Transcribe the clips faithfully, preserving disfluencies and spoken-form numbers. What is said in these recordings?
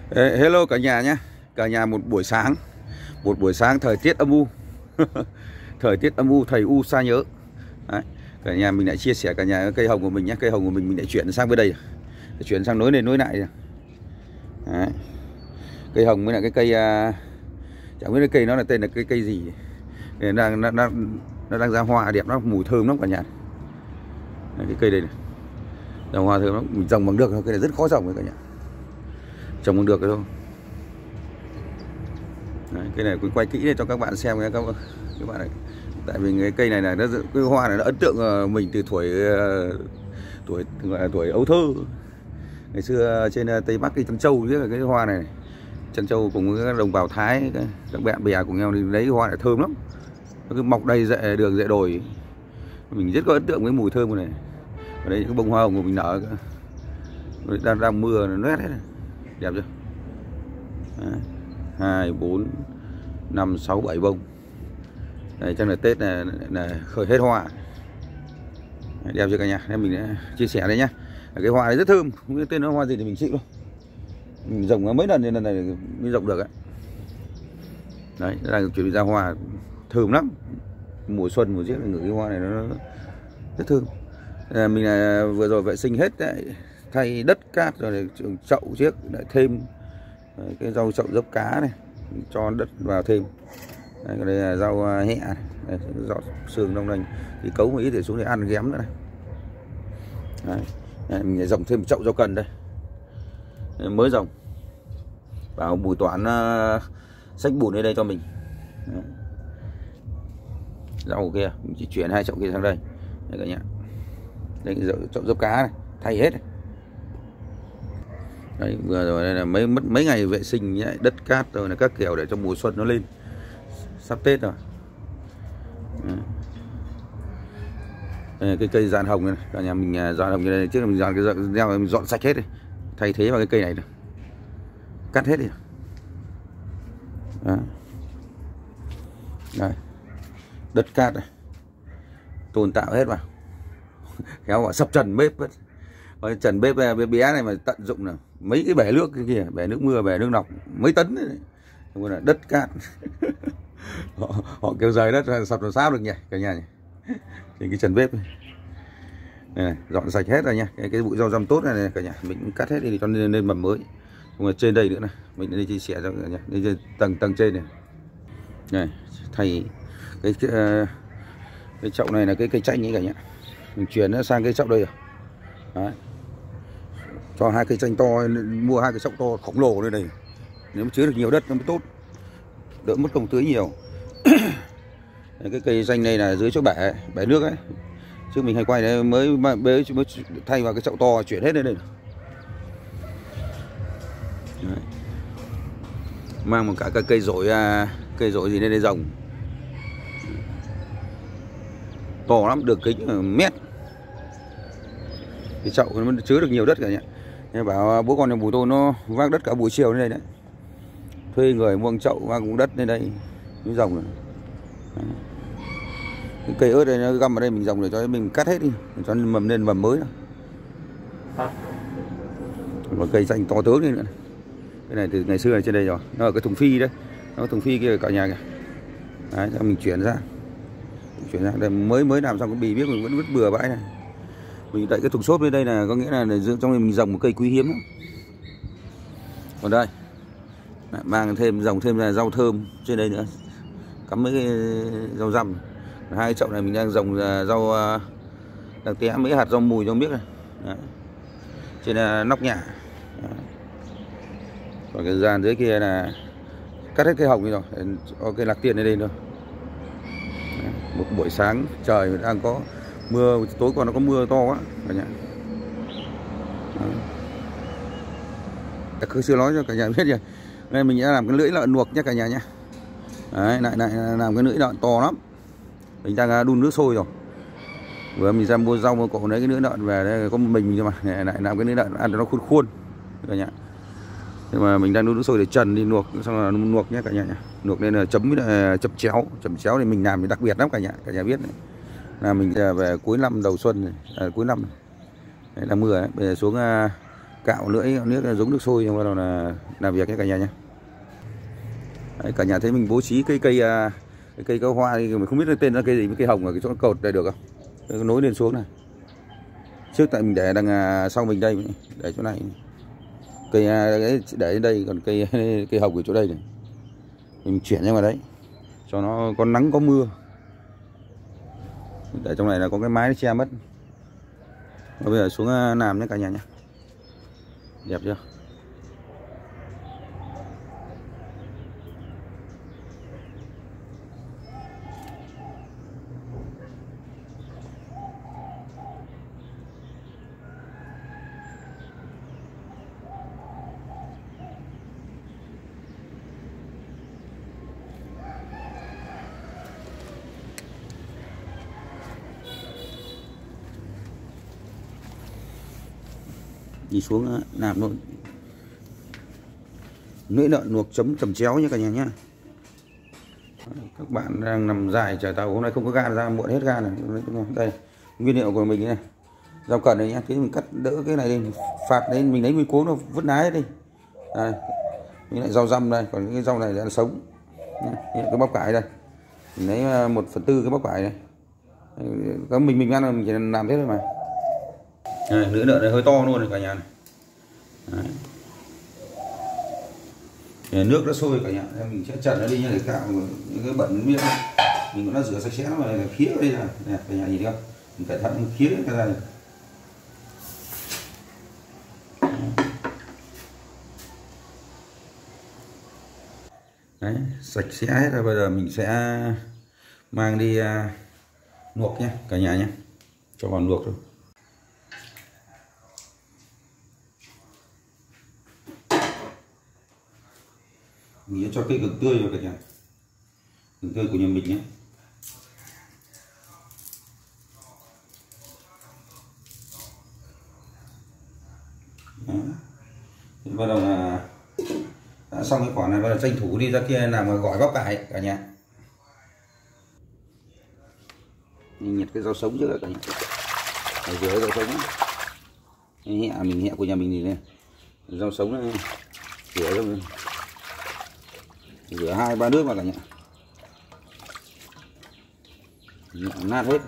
Ê, hello cả nhà nhé. Cả nhà một buổi sáng Một buổi sáng thời tiết âm u. Thời tiết âm u, thầy u xa nhớ. Đấy. Cả nhà mình lại chia sẻ cả nhà cây hồng của mình nhé. Cây hồng của mình mình lại chuyển sang bên đây, để chuyển sang nối lên nối lại. Đấy. Cây hồng với lại cái cây uh, chẳng biết cái cây nó là tên là cây cây gì. Nó đang, nó, nó, nó đang ra hoa đẹp lắm, mùi thơm lắm cả nhà. Đấy, cái cây đây này ra hoa thơm lắm. Mình trồng bằng được, cây này rất khó trồng cả nhà. Trồng bằng được cái thôi. Đấy, cây này cũng quay kỹ để cho các bạn xem nhé các, các bạn này. Tại vì cái cây này là nó cái hoa này nó ấn tượng mình từ tuổi tuổi gọi là tuổi ấu thơ. Ngày xưa trên Tây Bắc cái Trân Châu biết là cái hoa này, Trân Châu cùng với các đồng bào Thái, các bạn bè cùng nhau đi lấy hoa này thơm lắm. Nó cứ mọc đầy rễ đường rễ đồi. Mình rất có ấn tượng với mùi thơm của này. Ở đây cái bông hoa hồng của mình nở đang đang mưa nó nét hết này. Đẹp chưa? Hai, bốn, năm, sáu, bảy bông. Đây chắc là Tết này là khởi hết hoa. Đấy, đẹp chưa cả nhà? Nên mình đã chia sẻ đây nhá. Cái hoa này rất thơm, không biết tên nó hoa gì thì mình chịu luôn. Mình trồng mấy lần nên lần này mới rộng được ấy. Đấy, đang chuẩn bị ra hoa thơm lắm. Mùa xuân mùa giết ngửi cái hoa này nó rất thơm. À, mình là vừa rồi vệ sinh hết đấy, thay đất cát rồi chậu chiếc lại thêm đấy, cái rau chậu dốc cá này, cho đất vào thêm. Đây, đây là rau hẹ này. Đây, giọt xương trong này thì cấu một ít để xuống để ăn ghém nữa này. Đấy. Đây, mình lại dòng thêm một chậu rau cần đây. Đây, mới dòng bảo Bùi Toán uh, xách bùn lên đây cho mình. Đấy. Rau kia mình chỉ chuyển hai chậu kia sang đây. Đây cả nhà. Đây chậu dốc cá này, thay hết này. Đấy, vừa rồi đây là mấy mất mấy ngày vệ sinh nhé, đất cát rồi là các kiểu để cho mùa xuân nó lên. Sắp Tết rồi. Đấy. Đây là cái cây giàn hồng này, cả nhà mình giàn hồng như này, trước là mình giàn cái gieo mình dọn sạch hết đi, thay thế vào cái cây này này. Cắt hết đi. Đó. Đây. Đất cát này. Tôn tạo hết vào. Khéo gọi sập trần bếp hết. Cái trần bếp bé bé này mà tận dụng là mấy cái bể nước cái kia, bể nước mưa, bể nước nọc mấy tấn đấy. Không là đất cát. họ, họ kêu rời đất sập làm sao được nhỉ cả nhà nhỉ. Trên cái trần bếp này. Đây này, dọn sạch hết rồi nha. Cái cái bụi rau răm tốt này, này cả nhà, mình cũng cắt hết đi cho nên lên mầm mới. Còn trên đây nữa này, mình đi chia sẻ cho cả nhà. Đây tầng tầng trên này. Này, thay cái cái, cái chậu này là cái cây chanh ấy cả nhà. Mình chuyển nó sang cái chậu đây rồi. Đấy. Cho hai cây chanh to, mua hai cái chậu to khổng lồ lên đây. Nếu mà chứa được nhiều đất nó mới tốt, đỡ mất công tưới nhiều. Cái cây chanh này là dưới chỗ bể bể nước ấy, chứ mình hay quay đấy mới mới mới thay vào cái chậu to chuyển hết lên đây. Đấy. Mang một cả cái cây rổi, cây rổi gì lên đây rồng to lắm, đường kính mét. Cái chậu nó chứa được nhiều đất cả nhà. Nên bảo bố con nhà Bùi tôi nó vác đất cả buổi chiều lên đây đấy. Thuê người mua chậu vác cũng đất lên đây mới rồng rồi. Cái cây ớt đây nó găm ở đây mình rồng để cho mình cắt hết đi, cho nên mầm lên mầm mới. Còn cây xanh to tướng nữa. Cái này từ ngày xưa này trên đây rồi, nó ở cái thùng phi đấy, nó thùng phi kia cả nhà kìa. Đấy, cho mình chuyển ra, chuyển ra đây mới mới làm xong cái bì biết mình vẫn vứt bừa bãi này. Mình đậy cái thùng xốp lên đây là có nghĩa là trong này mình trồng một cây quý hiếm lắm. Còn đây mang thêm dòng thêm là rau thơm trên đây nữa, cắm mấy cái rau răm. Hai cái chậu này mình đang trồng rau, đang té mấy hạt rau mùi cho không biết này. Đấy. Trên nóc nhà. Đấy. Còn cái gian dưới kia là cắt hết cây hồng đi rồi, có cây lạc tiên ở đây thôi. Đấy. Một buổi sáng trời đang có mưa, tối qua nó có mưa to quá cả nhà. Cứ chưa nói cho cả nhà biết rồi. Đây mình đã làm cái lưỡi lợn luộc nhé cả nhà nhé. Đấy, lại lại làm cái lưỡi lợn to lắm. Mình đang đun nước sôi rồi. Vừa mình ra mua rau mua củ lấy cái lưỡi lợn về, đây có một mình mình thôi mà. Này, lại làm cái lưỡi lợn ăn cho nó khuôn khuôn cả nhà. Nhưng mà mình đang đun nước sôi để trần đi luộc, xong là luộc nhé cả nhà nhé. Luộc lên là chấm với chấm chéo, chấm chéo thì mình làm thì đặc biệt lắm cả nhà, cả nhà biết này. Là mình về cuối năm đầu xuân này, à, cuối năm này. Đấy là mưa ấy. Bây giờ xuống uh, cạo lưỡi nước giống nước sôi, xong bắt đầu là làm việc nhé cả nhà nhé. Đấy, cả nhà thấy mình bố trí cây cây cái cây cao hoa thì mình không biết tên là cây gì, với cây hồng ở cái chỗ cột đây được không? Cái nối lên xuống này. Trước tại mình để đằng sau mình đây, để chỗ này. Cây để đến đây, còn cây cây hồng ở chỗ đây này. Mình chuyển ra ngoài đấy cho nó có nắng có mưa. Để trong này là có cái mái nó che mất. Và bây giờ xuống làm nhé cả nhà nhé. Đẹp chưa? Đi xuống làm luôn. Lưỡi lợn luộc chấm tầm chéo nha cả nhà nhé. Các bạn đang nằm dài chờ tàu, hôm nay không có ga ra, muộn hết ga này. Đây nguyên liệu của mình này, rau cần này nhá. Thế mình cắt đỡ cái này đi, phạt lên mình lấy mình cuống nó vứt nái đi. Đây mình lại rau răm đây, còn cái rau này là sống. Cái bắp cải đây mình lấy một phần tư cái bắp cải này. Có mình mình ăn mình chỉ làm thế thôi mà. Đây, lưỡi lợn này hơi to luôn này cả nhà này. Đấy. Nước đã sôi cả nhà, mình sẽ trần nó đi nha, để cạo những cái bẩn miếng mình cũng đã rửa sạch sẽ mà khía ở đây là này, cả nhà nhìn thấy không? Mình cẩn thận khía cái ra này. Đấy, sạch sẽ hết rồi, bây giờ mình sẽ mang đi uh, luộc nhé cả nhà nhé, cho vào luộc thôi. Mình cho cái gừng tươi vào cả nhà, gừng tươi của nhà mình nhé. Đó. Bắt đầu là đã xong cái quả này, bắt đầu tranh thủ đi ra kia làm gỏi bắp cải cả nhà. Mình nhặt cái rau sống trước cả nhà, ở dưới rau sống hẹ mình hẹ của nhà mình thì này, rau sống này rửa rồi, rửa hai ba nước mà cả nhà, nát hết.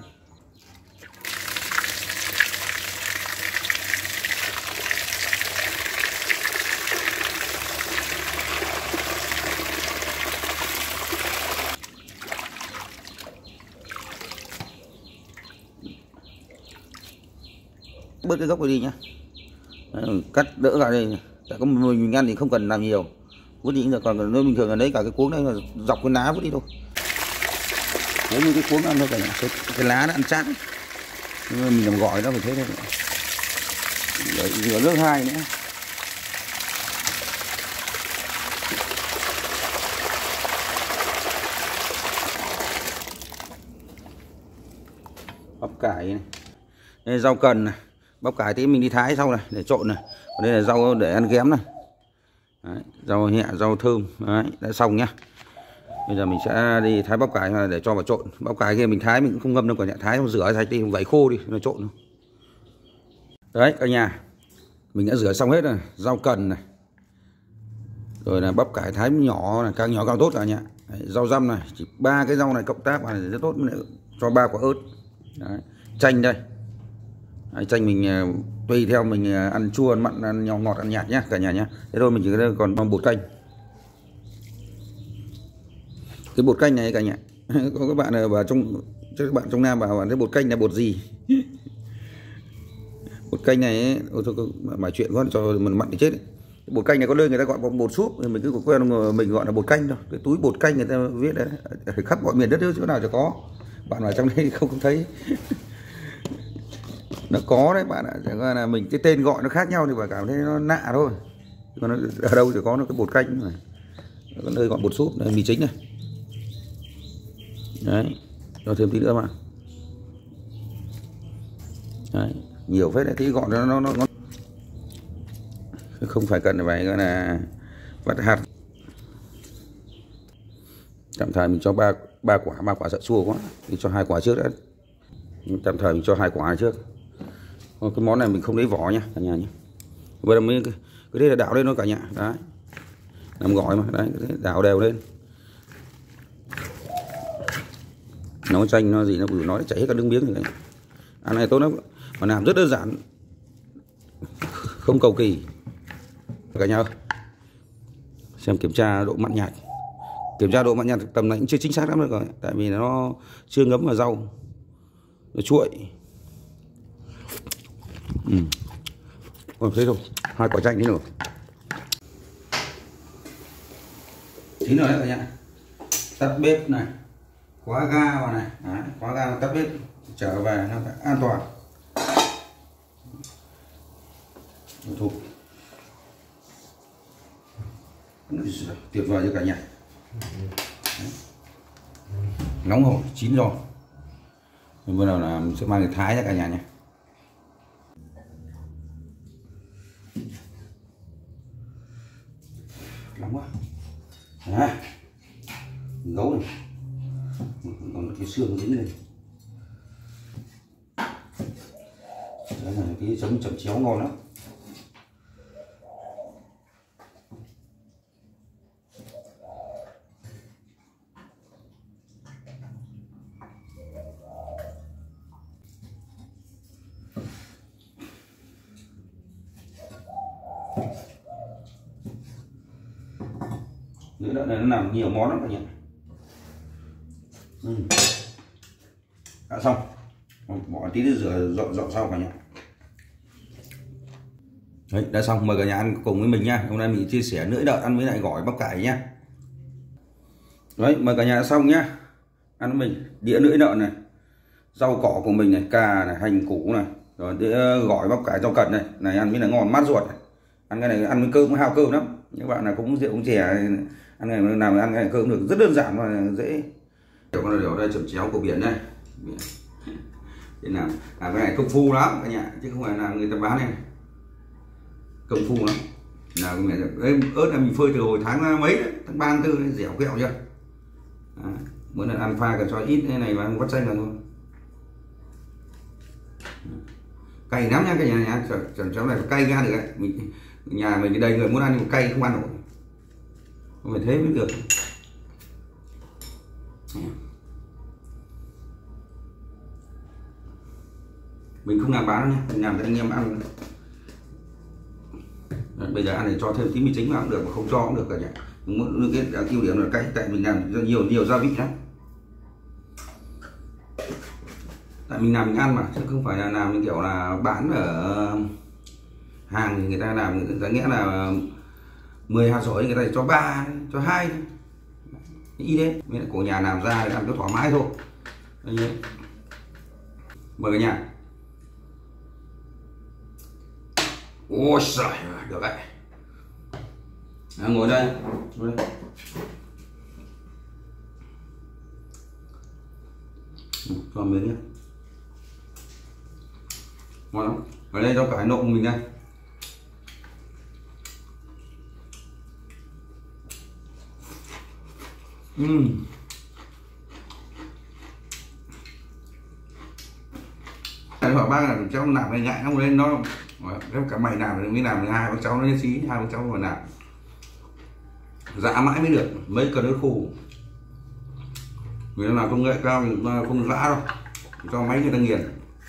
Bớt cái gốc này đi nhá. Đấy, cắt đỡ ra đây, tại có mình, mình ăn thì không cần làm nhiều, vứt đi rồi. Còn nơi bình thường là lấy cả cái cuống này là dọc cái lá vứt đi thôi, lấy như cái cuống ăn thôi cả nhà. Cái, cái lá nó ăn chát, nhưng mà mình làm gỏi nó phải thế thôi. Đấy, rửa nước hai nữa. Bắp cải này. Đây, rau cần này, bắp cải tí mình đi thái sau này để trộn này. Còn đây là rau để ăn ghém này. Đấy, rau hẹ, rau thơm. Đấy, đã xong nhá. Bây giờ mình sẽ đi thái bắp cải để cho vào trộn. Bắp cải kia mình thái mình cũng không ngâm đâu cả nhà, thái không rửa sạch đi, vẩy khô đi nó trộn. Đấy cả nhà, mình đã rửa xong hết rồi. Rau cần này, rồi là bắp cải thái nhỏ này, càng nhỏ càng tốt cả nhà. Đấy, rau răm này, chỉ ba cái rau này cộng tác vào này rất tốt, cho ba quả ớt. Đấy, chanh đây. Đấy, chanh mình tùy theo mình ăn chua, ăn mặn, ăn nhỏ ngọt, ăn nhạt nhá cả nhà nhá. Thế thôi, mình chỉ còn mong bột canh. Cái bột canh này cả nhà, có các bạn ở trong các bạn trong Nam bảo bạn thấy bột canh là bột gì? Bột canh này ấy, thôi mà chuyện quá cho mình mặn thì chết ấy. Bột canh này có nơi người ta gọi bột súp, mình cứ quen mình gọi là bột canh thôi. Cái túi bột canh người ta viết đấy, khắp mọi miền đất nước chỗ nào cho có. Bạn ở trong đây không thấy. Nó có đấy bạn ạ, chẳng qua là mình cái tên gọi nó khác nhau thì bạn cảm thấy nó lạ thôi. Còn ở đâu thì có nó cái bột canh này, có nơi gọi bột súp này, mì chính này. Đấy, cho thêm tí nữa mà. Đấy, nhiều phết đấy, tí gọn nó nó nó không phải cần phải gọi là vắt hạt. Tạm thời mình cho ba ba quả, ba quả sợ chua quá thì cho hai quả trước đã. Tạm thời mình cho hai quả trước. Cái món này mình không lấy vỏ nhá cả nhà nhé, bây giờ mới cứ thế là đảo lên nó cả nhà đấy, làm gỏi mà đấy, cứ thế đảo đều lên. Nấu chanh nó gì nó bự nói chảy hết cả nước miếng này. Ăn này tốt lắm mà làm rất đơn giản, không cầu kỳ cả nhà ơi. Xem kiểm tra độ mặn nhạt, kiểm tra độ mặn nhạt tầm này cũng chưa chính xác lắm được rồi, tại vì nó chưa ngấm vào rau, nó chuội. Ừ. Còn thế thôi, hai quả chanh thế rồi. Chín rồi đấy cả nhà. Tắt bếp này, khóa ga vào này, đấy, khóa ga tắt bếp, trở về nó phải an toàn. Thôi. Tuyệt vời cho cả nhà. Đấy. Nóng hổi, chín rồi. Mình bắt đầu là sẽ mang cái thái ra cả nhà nhé. Nóng quá. Đấy. Gấu này. Còn cái xương dính này. Đấy là cái chấm chấm chéo ngon lắm. Nữa này nó làm nhiều món lắm cả nhà. Ừ. Đã xong, bỏ tí nữa rửa dọn dọn sau cả nhà. Đấy, đã xong, mời cả nhà ăn cùng với mình nha. Hôm nay mình chia sẻ lưỡi đợt ăn với lại gỏi bắp cải nhá. Đấy, mời cả nhà xong nhá. Ăn với mình đĩa lưỡi đợt này, rau cỏ của mình này, cà này, hành củ này, rồi đĩa gỏi bắp cải rau cần này, này ăn với là ngon mát ruột này. Ăn cái này ăn với cơm hao cơm lắm. Những bạn nào cũng rượu cũng chè ăn này làm ăn cái này cơm được rất đơn giản và dễ. Con điều đây chấm chéo của biển đây. Thế nào làm cái này công phu lắm cả nhà, chứ không phải là người ta bán này công phu lắm. Nào cái này đấy, ớt là mình phơi từ hồi tháng mấy đấy, tháng ba tháng tư đấy, dẻo kẹo chưa. À, bữa nay ăn pha cần cho ít cái này và vắt chanh là thôi. Cay lắm nha cả nhà nhá, chấm chéo này cay ra được đấy. Mình nhà mình đây người muốn ăn nhưng cay không ăn nổi, không phải thế mới được. Mình không làm bán nhé, mình làm cho anh em ăn. Bây giờ ăn thì cho thêm tí mì chính vào cũng được, mà không cho cũng được cả nhà. Muốn cái ưu điểm là cay, tại mình làm cho nhiều nhiều gia vị lắm. Tại mình làm mình ăn mà, chứ không phải là làm kiểu là bán ở hàng thì người ta làm, giá nghĩa là mười hạt sỏi người ta cho ba, cho hai, ý đấy. Mình lại của nhà làm ra thì ăn cứ thoải mái thôi. Đấy. Mời cả nhà. Ôi trời, được đấy. À, ngồi đây, ngồi đây. Cho miếng nhé. Ngon lắm. Ở đây rau cải nộm của mình đây. Uhm. Anh hỏi bác là cháu làm này ngại không lên nó cả mày làm thì mới làm được, hai con cháu nó xí, hai con cháu mà làm dã mãi mới được mấy cân nước khô. Người làm công nghệ cao thì không dã đâu, cho máy người ta nghiền,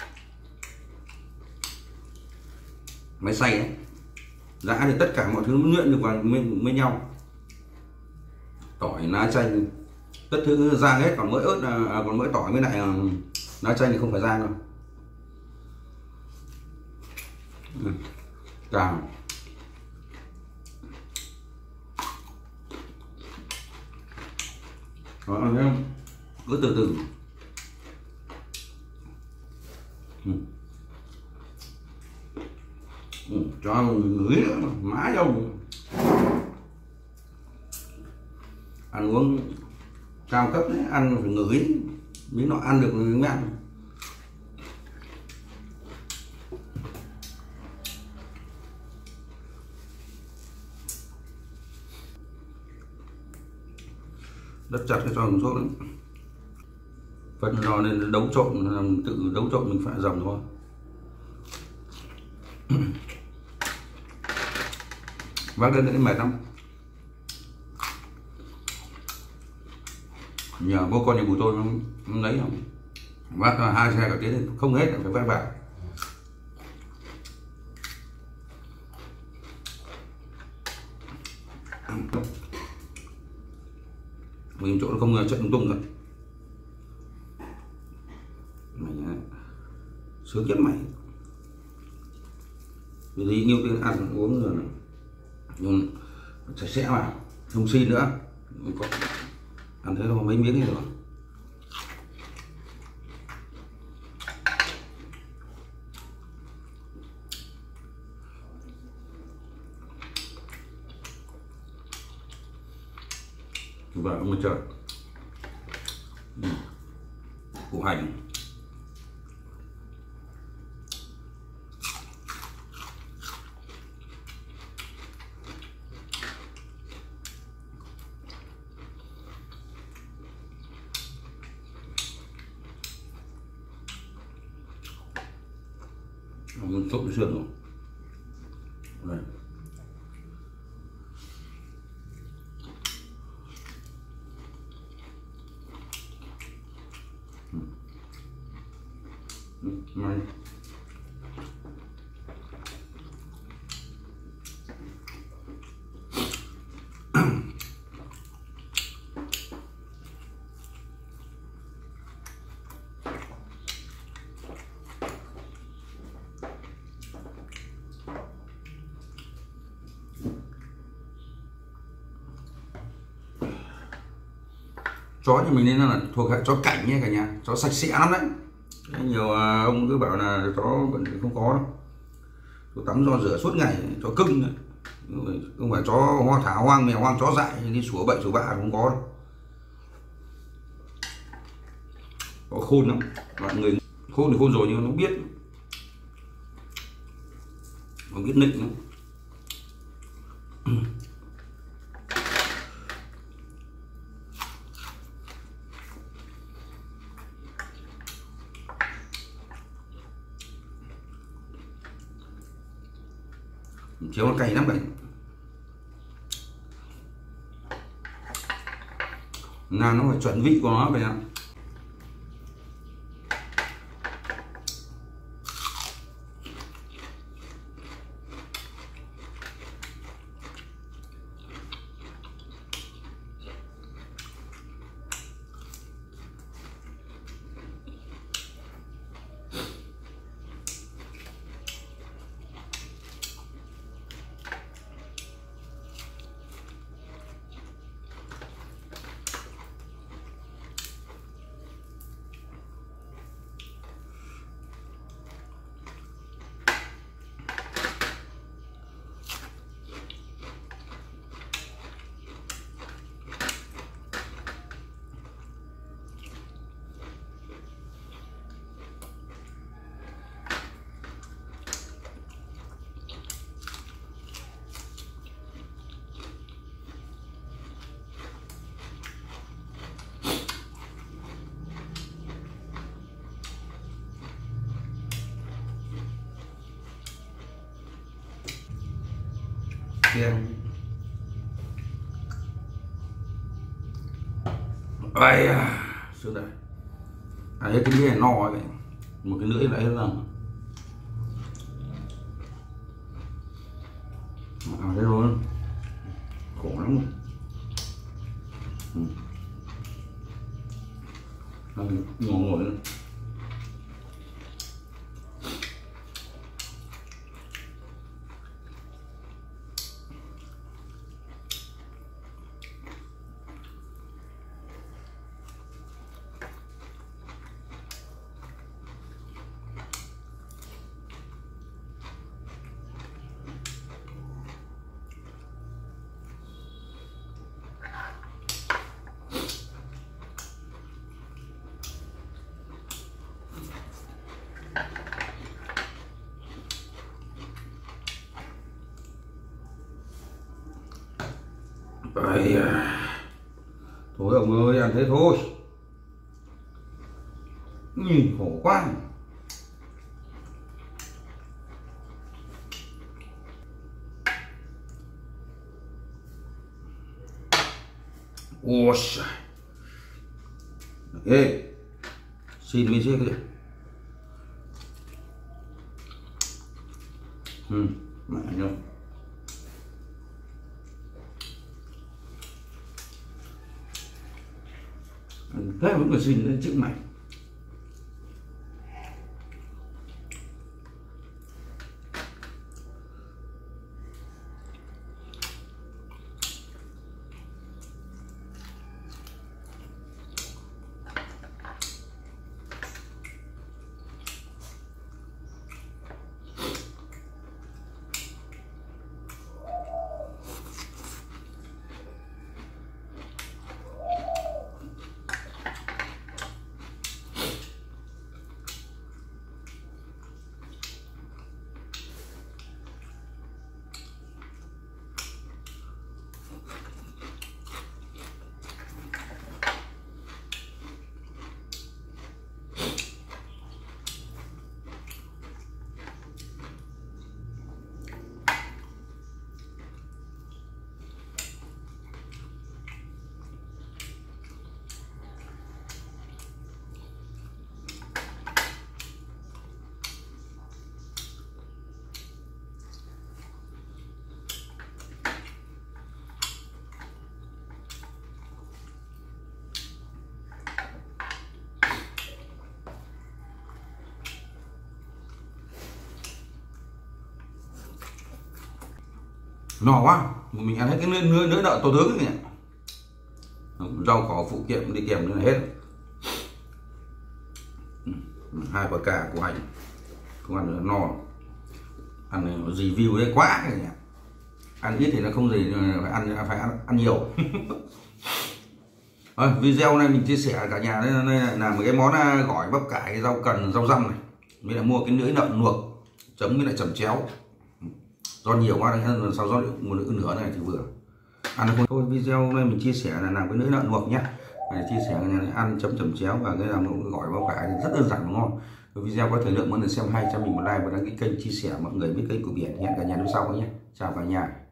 máy xay ấy. Dã thì tất cả mọi thứ nó luyện được vào với, với nhau, tỏi lá chanh tất thứ rang hết, còn mỗi ớt là còn mỗi tỏi với lại lá chanh thì không phải rang đâu. Càng đó, ăn thấy không? Cứ từ từ. Ừ. Ừ, cho ngửi nữa, má dông. Ăn uống cao cấp đấy, ăn phải ngửi mới nó ăn được mới ăn. Đất chặt cái cho một số đấy. Phân nó nên đấu trộn, tự đấu trộn mình phải dầm thôi. vác lên đấy mệt lắm. Nhờ bố con nhà bù tôi nó, nó lấy không vác hai xe cả tiến không hết phải vác vào. Mình chỗ nó không chất lung tung rồi. Mày sướng nhất mày. Vì lý nhiều tiền ăn uống rồi nhưng sạch sẽ mà không xin nữa. Mình có ăn thấy đâu mấy miếng rồi. Và ông trời củ hành ông trộn xương rồi. Đây. Mày chó như mình nên là thuộc hệ chó cảnh nha cả nhà, chó sạch sẽ lắm đấy. Nhiều ông cứ bảo là chó vẫn không có đâu, chó tắm do rửa suốt ngày, chó cưng đấy. Không phải chó hoa thả hoang, mèo hoang, chó dại đi sủa bậy sủa bạ không có đâu. Có khôn lắm, bạn người khôn thì khôn rồi nhưng nó biết, nó biết nịnh lắm. Chiếu nó cay lắm vậy. Là nó phải chuẩn vị của nó vậy ạ. Xem ai à, xuống đây à, cái đĩa này no vậy, một cái lưỡi lại là à, đây rồi khổ lắm. Ừ. Ngồi ngồi nữa. Đấy à. Thôi ông ơi, ăn thế thôi. Nhìn khổ quá. Ôi ê, xin mình chiếc đi. Ừ, mẹ nhá. Thế vẫn còn xin lên chữ mày. No quá, mình ăn hết cái nửa nửa nợ to tướng này. Rau cỏ phụ kiện đi kèm nữa hết. Hai quả cà của anh không ăn được, no. Ăn này nó review đấy quá cái này. Ăn ít thì nó không gì, phải ăn phải ăn, ăn nhiều. Rồi, video này mình chia sẻ cả nhà đây, đây là một cái món gỏi bắp cải, cái rau cần, rau răm này. Mình là mua cái lưỡi lợn luộc chấm với lại chẩm chéo. Do nhiều quá nên sau do một nửa này thì vừa ăn không thôi. Video này mình chia sẻ là làm cái lưỡi lợn luộc nhé, để chia sẻ này, ăn chấm chẩm chéo và cái làm gỏi bắp cải rất đơn giản và ngon. Video có thời lượng mọi người xem hay cho mình một like và đăng ký kênh, chia sẻ mọi người biết kênh của Biển. Hẹn cả nhà lúc sau nhé, chào cả nhà.